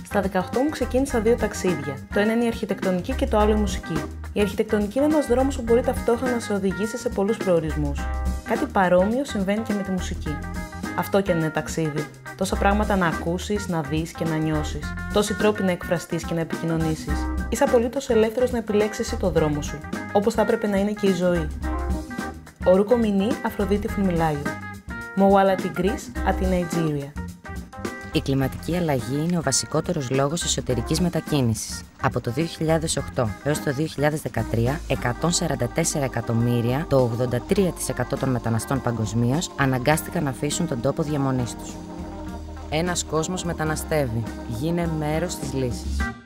Στα 18 μου ξεκίνησα δύο ταξίδια. Το ένα είναι η αρχιτεκτονική και το άλλο η μουσική. Η αρχιτεκτονική είναι ένας δρόμος που μπορεί ταυτόχρονα να σε οδηγήσει σε πολλούς προορισμούς. Κάτι παρόμοιο συμβαίνει και με τη μουσική. Αυτό και αν είναι ταξίδι. Τόσα πράγματα να ακούσεις, να δεις και να νιώσεις. Τόσοι τρόποι να εκφραστείς και να επικοινωνήσεις. Είσαι απολύτως ελεύθερος να επιλέξεις εσύ το δρόμο σου. Όπως θα έπρεπε να είναι και η ζωή. Ο Ρούκο Μινή, Αφροδίτη Φουμιλάγιο. Μοουάλα Τιγκρίς, Αττή Ναϊτζήρια. Η κλιματική αλλαγή είναι ο βασικότερος λόγος εσωτερικής μετακίνησης. Από το 2008 έως το 2013, 144 εκατομμύρια, το 83% των μεταναστών παγκοσμίως, αναγκάστηκαν να αφήσουν τον τόπο διαμονής τους. Ένας κόσμος μεταναστεύει. Γίνε μέρος της λύσης.